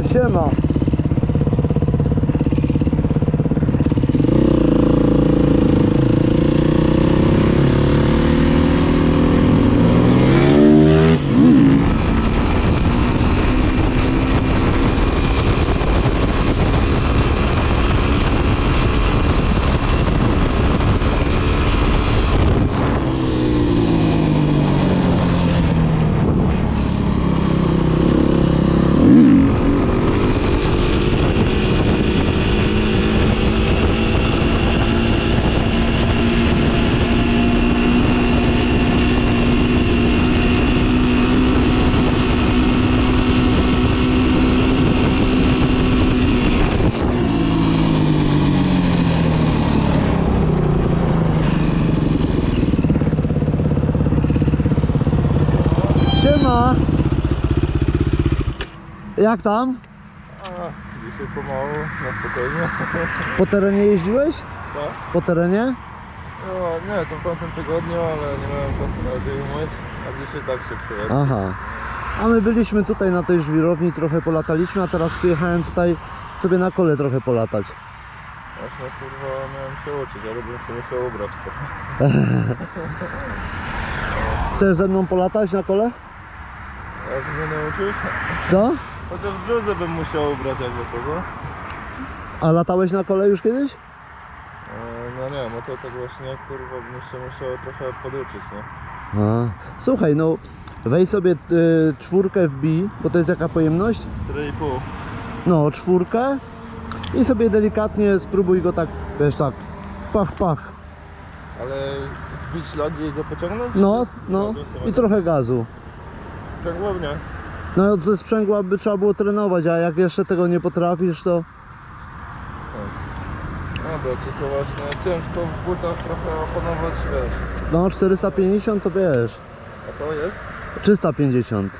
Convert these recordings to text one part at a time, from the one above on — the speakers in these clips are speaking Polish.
Siema. Siema. Jak tam? Dzisiaj pomału, na spokojnie. Po terenie jeździłeś? Co? Po terenie? No, nie, to w tamtym tygodniu, ale nie miałem czasu nawet jej umyć, a dzisiaj tak się przyjechał. Aha. A my byliśmy tutaj na tej żwirowni, trochę polataliśmy, a teraz przyjechałem tutaj sobie na kole trochę polatać. Właśnie kurwa miałem się uczyć, ale bym się musiał ubrać trochę. Chcesz ze mną polatać na kole? Jak mnie nauczysz? Co? Chociaż bluzę bym musiał ubrać jakby to, co? A latałeś na kole już kiedyś? No nie, no to tak właśnie kurwa bym się musiał trochę poduczyć, nie? A. Słuchaj, no weź sobie czwórkę wbij, bo to jest jaka pojemność? 4,5. No, czwórkę i sobie delikatnie spróbuj go tak, wiesz, tak, pach, pach. Ale wbić lagi i go pociągnąć? No, no i trochę gazu. Sprzęgłownie. No ze sprzęgła by trzeba było trenować, a jak jeszcze tego nie potrafisz, to... No bo tylko właśnie ciężko w butach trochę opanować, wiesz. No 450 to wiesz, A to jest? 350.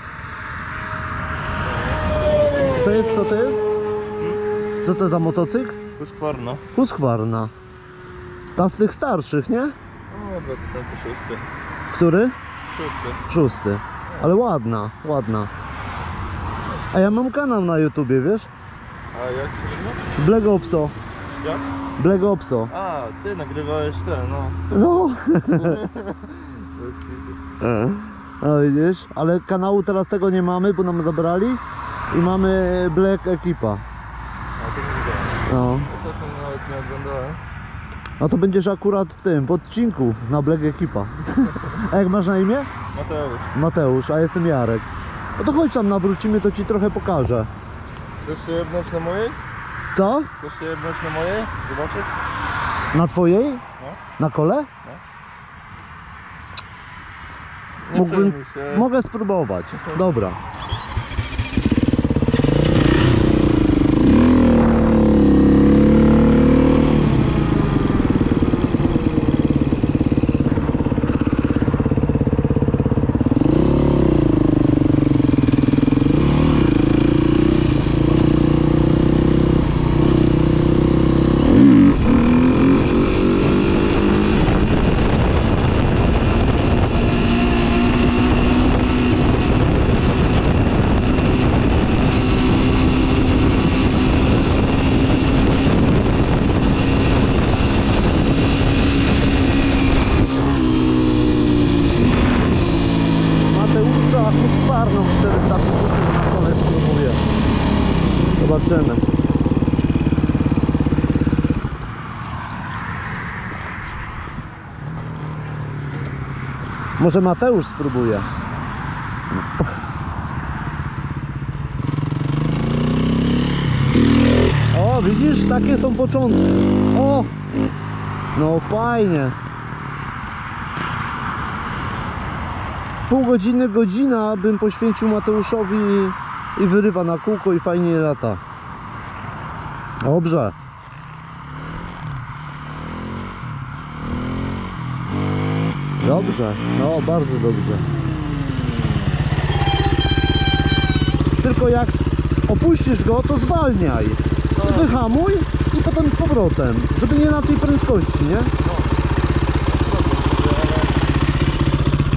To jest, co to jest? Co to za motocykl? Husqvarna. Husqvarna. Ta z tych starszych, nie? No 2006. Który? 6. Szósty. Ale ładna, ładna. A ja mam kanał na YouTubie, wiesz? A jak się nazywa? Black Opso. Jak? Black Opso. A, ty nagrywałeś ten, no. No. Bez kitu. No widzisz, ale kanału teraz tego nie mamy, bo nam zabrali. I mamy Black Ekipa. A to nie widziałem. No. Ostatnio nawet nie oglądałem. A to będziesz akurat w tym, w odcinku na Black Ekipa. A jak masz na imię? Mateusz, Mateusz, a jestem Jarek. No to chodź tam, nawrócimy, to ci trochę pokażę. chcesz się jebnąć na mojej? Co? Chcesz się jebnąć na mojej? Zobaczyć? Na twojej? No. Na kole? Nie Mógłbym, przejmuj się. mogę spróbować. Dobra. Husqvarną 450 na kole spróbuję. Zobaczymy. Może Mateusz spróbuje. O, widzisz? Takie są początki. O! No fajnie. Pół godziny, godzina bym poświęcił Mateuszowi i wyrywa na kółko i fajnie lata. Dobrze. Dobrze, no bardzo dobrze. Tylko jak opuścisz go, to zwalniaj. Wyhamuj i potem z powrotem, żeby nie na tej prędkości, nie?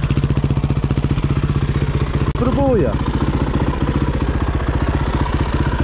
Spróbuję.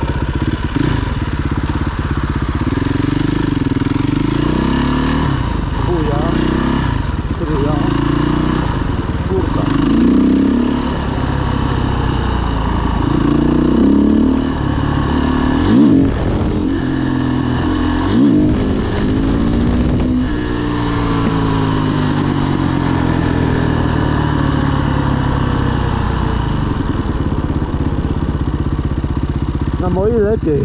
lepiej.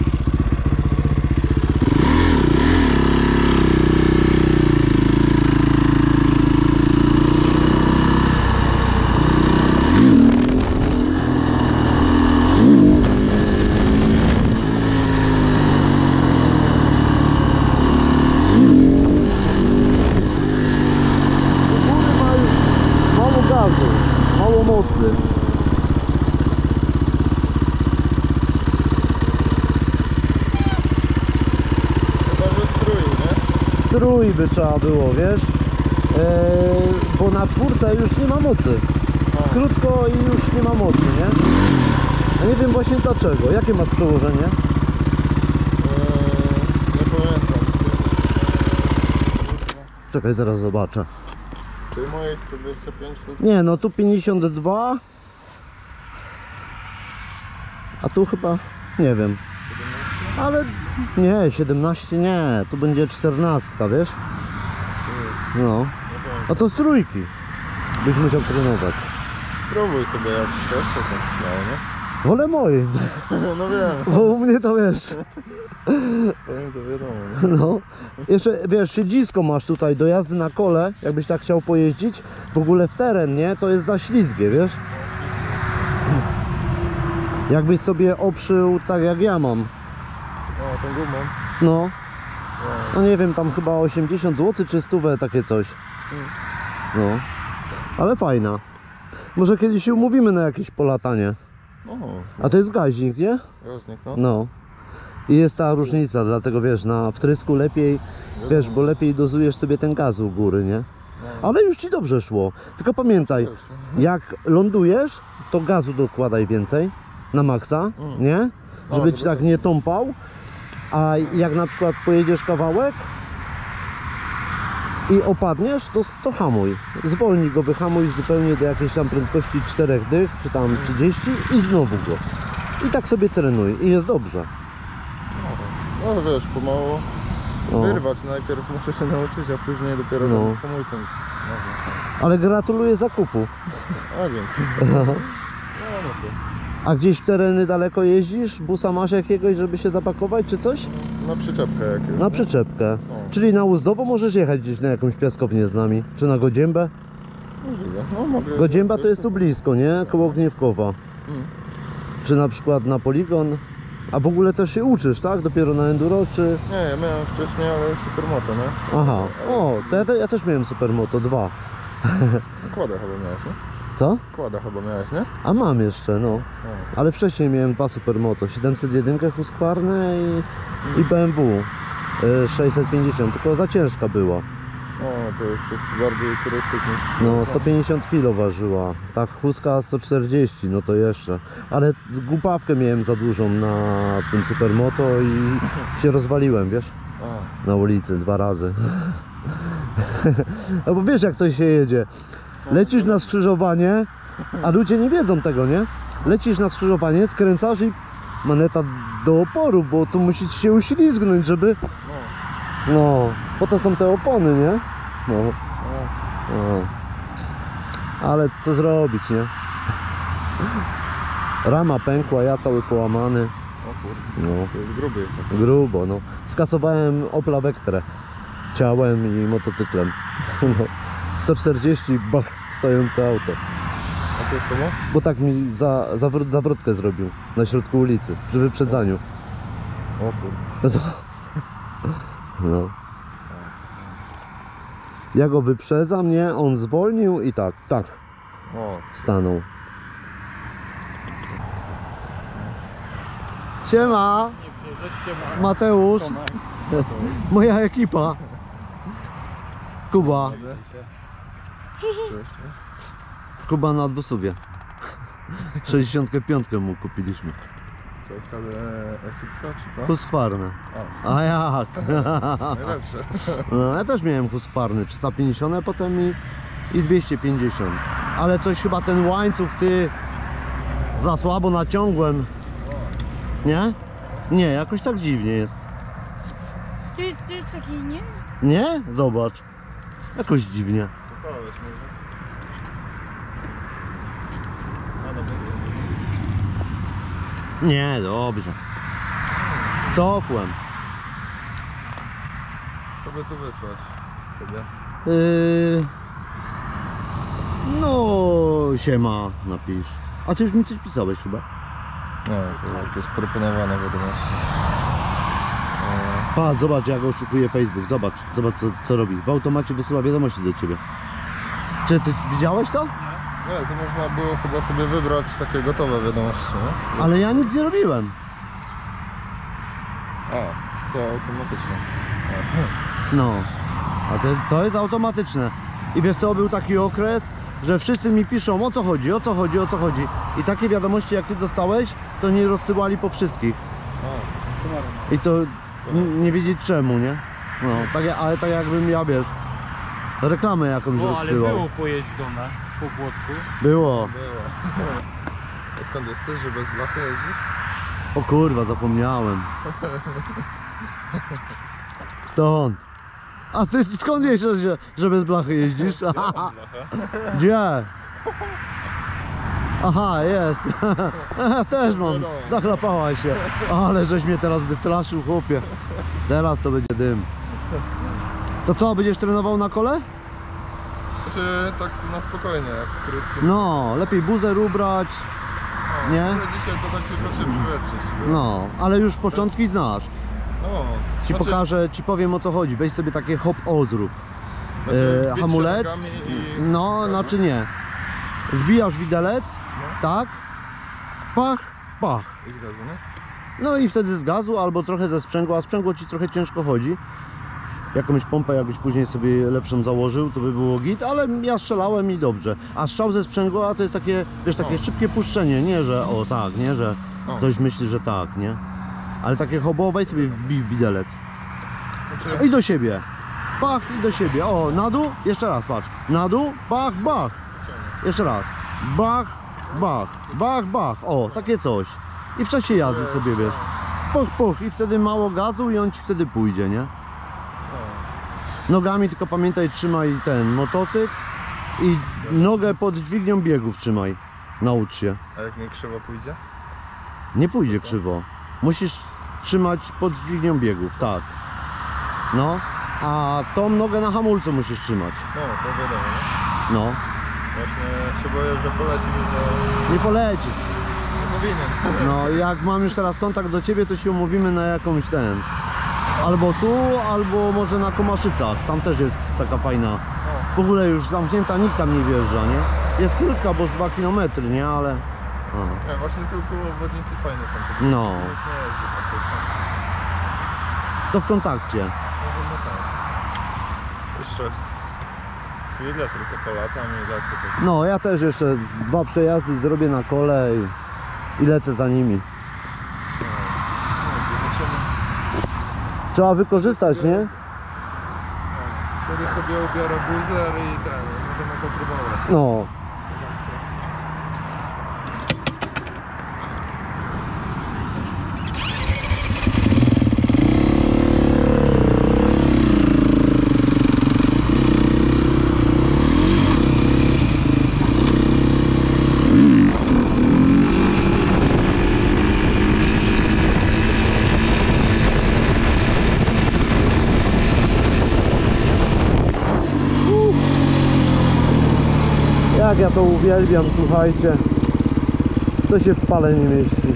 Mało mocy. Chyba, że strój, nie? Strój by trzeba było, wiesz? Bo na czwórce już nie ma mocy. O. Krótko i już nie ma mocy, nie? A nie wiem właśnie dlaczego. Jakie masz przełożenie? Nie pamiętam. Czekaj, zaraz zobaczę. Tej mojej 125 to... Nie, no tu 52. A tu chyba, nie wiem. Ale nie, 17 nie. Tu będzie 14, wiesz? No. A to z trójki. Byś musiał trenować. Spróbuj sobie jak chcesz, to tak śmiało, nie? Wolę moje. No wiem, Bo u mnie to wiesz. swoim to wiadomo, nie? No. Jeszcze wiesz, siedzisko masz tutaj do jazdy na kole, jakbyś tak chciał pojeździć. W ogóle w teren, nie? To jest za ślizgie, wiesz? Jakbyś sobie oprzył tak jak ja mam. O, tą gumą. No. No. No nie wiem, tam chyba 80 zł czy 100 takie coś. No. Ale fajna. Może kiedyś się umówimy na jakieś polatanie. O, A to jest gaźnik, nie? roznik, no. No. I jest ta różnica, dlatego wiesz, na wtrysku lepiej, wiesz, bo lepiej dozujesz sobie ten gaz u góry, nie? No. Ale już ci dobrze szło. Tylko pamiętaj, jak lądujesz, to gazu dokładaj więcej na maksa, nie? Żeby ci tak nie tąpał. A jak na przykład pojedziesz kawałek i opadniesz, to hamuj. Zwolnij go, wyhamuj zupełnie do jakiejś tam prędkości 4 dych, czy tam 30 i znowu go. I tak sobie trenuj i jest dobrze. No wiesz, pomału O. wyrwać. Najpierw muszę się nauczyć, a później dopiero No. tam z hamulcem. Ale gratuluję zakupu. A dzięki. No, no to. A gdzieś w tereny daleko jeździsz? Busa masz jakiegoś, żeby się zapakować, czy coś? Na przyczepkę jakieś. Na przyczepkę. Czyli na Uzdowo możesz jechać gdzieś na jakąś piaskownię z nami? Czy na Godziębę? Możliwe. No, mogę. Godzięba to jest tu blisko, nie? Koło Gniewkowa. Mm. Czy na przykład na poligon? A w ogóle też się uczysz, tak? Dopiero na enduro, czy... Nie, ja miałem wcześniej, ale supermoto, nie? Aha, o, to ja też miałem Supermoto 2. Kładę chyba miałeś, nie? Co? Kładę chyba miałeś, nie? A mam jeszcze, no. O. Ale wcześniej miałem 2 Supermoto, 701 Husqvarna i BMW 650, tylko za ciężka była. O, to już jest bardziej turystyk niż... No, 150 kg ważyła. Tak, Huska 140, no to jeszcze. Ale głupawkę miałem za dużą na tym Supermoto i się rozwaliłem, wiesz? A. Na ulicy 2 razy. No bo wiesz jak to się jedzie. Lecisz na skrzyżowanie, a ludzie nie wiedzą tego, nie? Lecisz na skrzyżowanie, skręcasz i maneta do oporu, bo tu musisz się uślizgnąć, żeby... No. No, po to są te opony, nie? No. O. O. Ale co zrobić, nie? Rama pękła, ja cały połamany. O kurde. No, To jest gruby jest. grubo, no. Skasowałem Opla Vectrę ciałem i motocyklem. No. 140, bach, stojące auto. A co jest tobą? Bo tak mi zawrotkę zrobił na środku ulicy, przy wyprzedzaniu. O kurde. No to... No. Ja go wyprzedzam, nie? On zwolnił i tak O. stanął. Siema! Mateusz! Moja ekipa! Kuba! Cześć. Kuba na dwusubie. 65 mu kupiliśmy. Co, KD SX-a czy co? Husqvarna. O, A jak? najlepsze. No, ja też miałem Husqvarny 350, a potem i 250. Ale coś chyba ten łańcuch ty za słabo naciągłem. Nie? Nie, jakoś tak dziwnie jest. To jest taki, nie? Nie? Zobacz. Jakoś dziwnie. Cofałeś może? A, dobra. Nie, dobrze. Cofłem. Co by tu wysłać? Tobie? No, siema, napisz. A ty już mi coś pisałeś chyba? No, to jakieś proponowane wiadomości. Patrz, zobacz jak oszukuje Facebook, zobacz co robi. W automacie wysyła wiadomości do ciebie. Czy ty widziałeś to? Nie, to można było chyba sobie wybrać takie gotowe wiadomości, nie? Ale ja nic nie robiłem. A, to automatycznie. No, a to jest automatyczne. I wiesz co, był taki okres, że wszyscy mi piszą o co chodzi. I takie wiadomości jak ty dostałeś, to nie rozsyłali po wszystkich. I to nie wiedzieć czemu, nie? No, ale tak jakbym ja, wiesz, reklamę jakąś O, ale rozsyłał. było pojeźdzone po Płotku. Było. Było. A skąd jesteś, że bez blachy jeździsz? O kurwa, zapomniałem. Stąd. A ty skąd wiesz, że bez blachy jeździsz? Blachę? Gdzie? Aha, jest. Też mam. Zachlapała się. Ale żeś mnie teraz wystraszył, chłopie. Teraz to będzie dym. To co, będziesz trenował na kole? Czy tak na spokojnie, jak w krótkim? No, lepiej buzer ubrać. nie? Ale dzisiaj to tak tylko się przywietrzyć. No, ale już początki znasz. O, Ci pokażę, ci powiem o co chodzi. Weź sobie takie hop-o zrób. wbić się Hamulec. nogami i No, wskazu. znaczy nie. Wbijasz widelec, No. tak? Pach, pach. I z gazu, nie? No i wtedy z gazu albo trochę ze sprzęgła, a sprzęgło ci trochę ciężko chodzi. Jakąś pompę jakbyś później sobie lepszą założył, to by było git, ale ja strzelałem i dobrze. A strzał ze sprzęgła to jest takie, wiesz, takie szybkie puszczenie, nie, że o tak, nie, że ktoś myśli, że tak, nie? Ale takie hobo, weź sobie wbij widelec. Znaczy, I do siebie. Pach i do siebie. O, na dół, jeszcze raz, patrz. Na dół, bach, bach. Jeszcze raz. Bach, bach, bach, bach. O, takie coś. I w czasie jazdy sobie, wiesz. Puch, puch. I wtedy mało gazu i on ci wtedy pójdzie, nie? Nogami tylko pamiętaj, trzymaj ten motocykl i nogę pod dźwignią biegów trzymaj. Naucz się. a jak mi krzywo pójdzie? Nie pójdzie krzywo. Musisz trzymać pod dźwignią biegów, tak. No, a tą nogę na hamulcu musisz trzymać. No, to wiadomo, nie? No, Właśnie się boję, że poleci mi za... nie poleci. Nie powinien. No, jak mam już teraz kontakt do ciebie, to się umówimy na jakąś ten. Albo tu, albo może na Komaszycach. Tam też jest taka fajna. W ogóle już zamknięta, nikt tam nie wjeżdża, nie? Jest krótka, bo z 2 km, nie? Ale... Nie, właśnie tu koło obwodnicy fajne są te. No. Nie jeździ praktycznie. To w kontakcie. No tak. Jeszcze chwilę, tylko polatam i lecę też. No, ja też jeszcze 2 przejazdy zrobię na kole i lecę za nimi. Trzeba wykorzystać, nie? Wtedy sobie ubiorę buzer i ten, możemy popróbować. No. Jak ja to uwielbiam, słuchajcie. To się w pale nie mieści.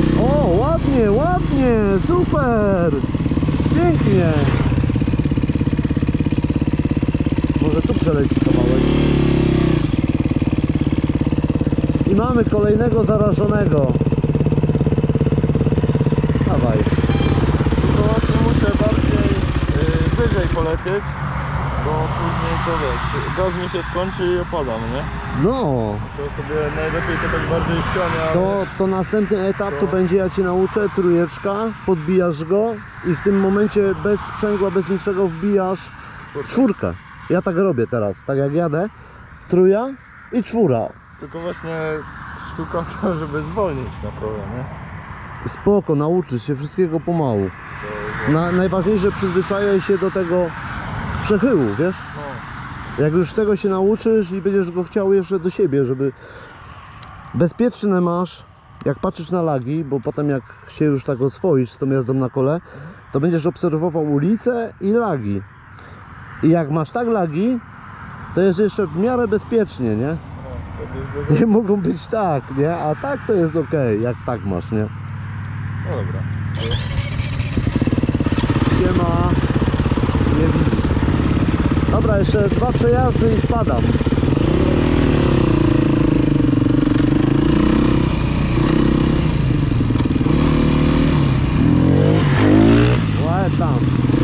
Ładnie, super! Pięknie! przeleci kawałek. I mamy kolejnego zarażonego. Dawaj. To właśnie muszę bardziej wyżej polecieć, bo później to wiesz, gaz mi się skończy i opadam, nie? No, To sobie najlepiej to tak bardziej w ścianie, ale... to następny etap to będzie, ja Cię nauczę, trójeczka, podbijasz go i w tym momencie bez sprzęgła, bez niczego wbijasz czwórkę. Ja tak robię teraz, tak jak jadę, trójka i czwóra. Tylko właśnie sztuka to, żeby zwolnić na prole, nie? Spoko, nauczysz się wszystkiego pomału. Najważniejsze, przyzwyczajaj się do tego przechyłu, wiesz? No. Jak już tego się nauczysz i będziesz go chciał jeszcze do siebie, żeby bezpieczne masz, jak patrzysz na lagi, bo potem jak się już tak oswoisz z tą jazdą na kole, to będziesz obserwował ulicę i lagi. I jak masz tak lagi, to jest jeszcze w miarę bezpiecznie, nie? Nie mogą być tak, nie? A tak to jest ok, jak tak masz, nie? No dobra. Siema. Nie widzisz. Dobra, jeszcze 2 przejazdy i spadam. Łe tam.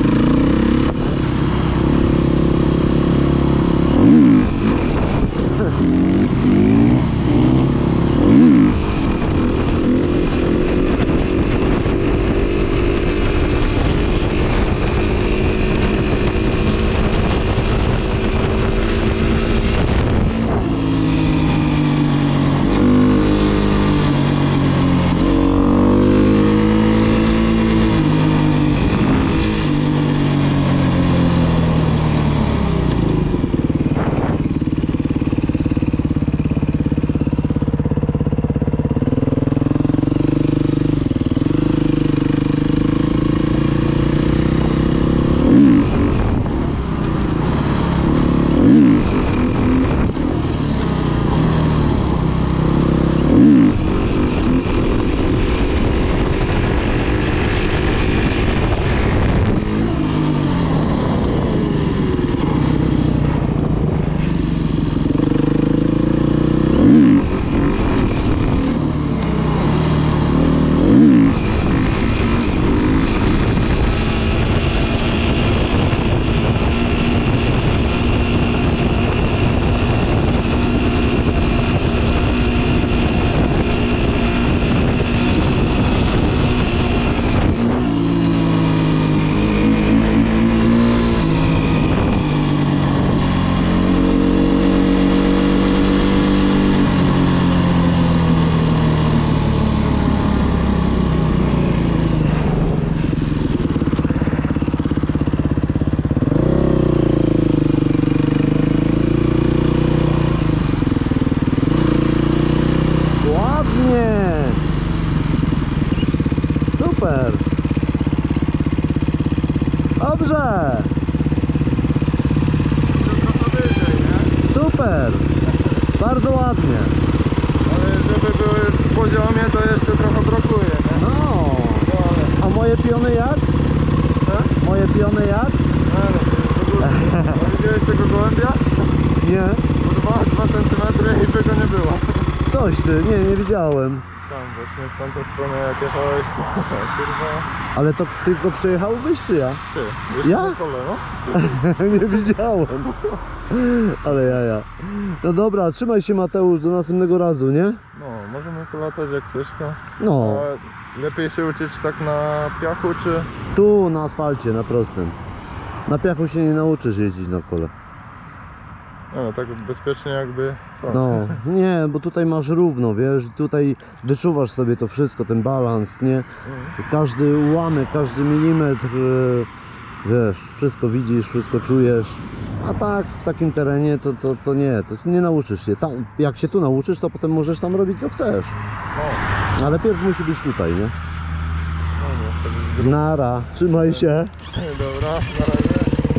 Super. Dobrze. Super. Bardzo ładnie. Ale żeby były w poziomie, to jeszcze trochę brakuje, nie? No. No ale... A moje piony jak? Tak? Moje piony jak? A widziałeś tego gołębia? Nie. Po 2 cm i by go nie było. Coś ty, nie widziałem. Tam właśnie w tamtą stronę jak jechałeś, to kurwa... Ale to tylko przejechałbyś czy ja? Ty, jeszcze Ja? na kole, no? Nie widziałem. Ale jaja. No dobra, trzymaj się Mateusz, do następnego razu, nie? No, możemy polatać jak coś, to... No, A lepiej się uczyć tak na piachu, czy... tu na asfalcie, na prostym. Na piachu się nie nauczysz jeździć na kole. No, tak bezpiecznie jakby... Co? No, nie, bo tutaj masz równo, wiesz, tutaj wyczuwasz sobie to wszystko, ten balans, nie? Każdy ułamek, każdy milimetr, wiesz, wszystko widzisz, wszystko czujesz. A tak, w takim terenie to nie nauczysz się. Tam, jak się tu nauczysz, to potem możesz tam robić co chcesz. No, Ale pierw musi być tutaj, nie? no nie, to jest... Nara, trzymaj się. Dobra, na razie.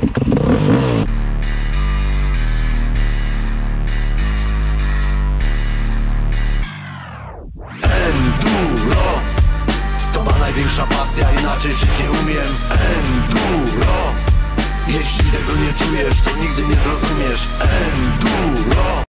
Enduro to ma największa pasja, inaczej żyć nie umiem. Enduro Jeśli tego nie czujesz, to nigdy nie zrozumiesz. Enduro.